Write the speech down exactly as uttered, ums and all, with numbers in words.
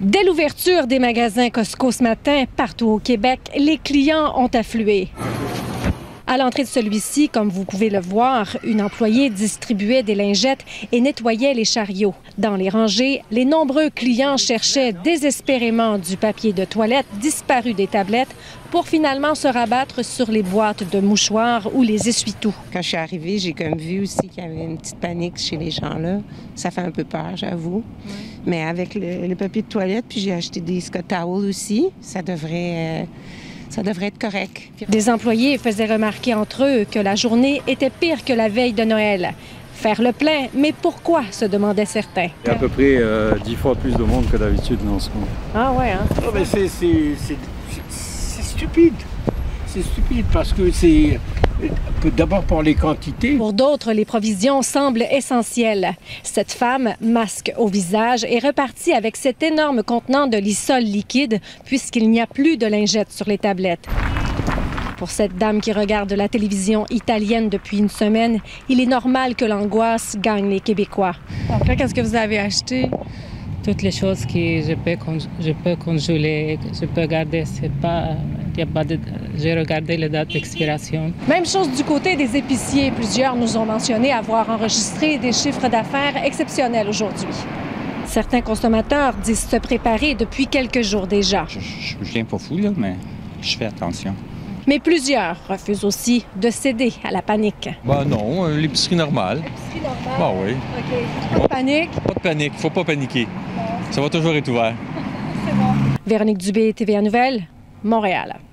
Dès l'ouverture des magasins Costco ce matin, partout au Québec, les clients ont afflué. À l'entrée de celui-ci, comme vous pouvez le voir, une employée distribuait des lingettes et nettoyait les chariots. Dans les rangées, les nombreux clients cherchaient désespérément du papier de toilette disparu des tablettes pour finalement se rabattre sur les boîtes de mouchoirs ou les essuie-tout. Quand je suis arrivée, j'ai comme vu aussi qu'il y avait une petite panique chez les gens là. Ça fait un peu peur, j'avoue. Oui. Mais avec le, le papier de toilette, puis j'ai acheté des Scott Towels aussi, ça devrait... Euh... Ça devrait être correct. Des employés faisaient remarquer entre eux que la journée était pire que la veille de Noël. Faire le plein, mais pourquoi, se demandaient certains. Il y a à peu près euh, dix fois plus de monde que d'habitude dans ce moment. Ah ouais, hein? Oh, mais c'est, c'est, c'est, c'est stupide. C'est stupide parce que c'est... D'abord pour les quantités. Pour d'autres, les provisions semblent essentielles. Cette femme, masque au visage, est repartie avec cet énorme contenant de Lysol liquide puisqu'il n'y a plus de lingettes sur les tablettes. Pour cette dame qui regarde la télévision italienne depuis une semaine, il est normal que l'angoisse gagne les Québécois. Après, qu'est-ce que vous avez acheté? Toutes les choses que je peux, je peux congeler, je peux garder, c'est pas... Y a pas de, j'ai regardé les dates d'expiration. Même chose du côté des épiciers. Plusieurs nous ont mentionné avoir enregistré des chiffres d'affaires exceptionnels aujourd'hui. Certains consommateurs disent se préparer depuis quelques jours déjà. Je, je, je viens pas fou, là, mais je fais attention. Mais plusieurs refusent aussi de céder à la panique. Ben non, l'épicerie normale. L'épicerie normale? Ben oui. OK. Pas de panique? Pas de panique, faut pas paniquer. Bon. Ça va toujours être ouvert. C'est bon. Véronique Dubé, T V A Nouvelles, Montréal.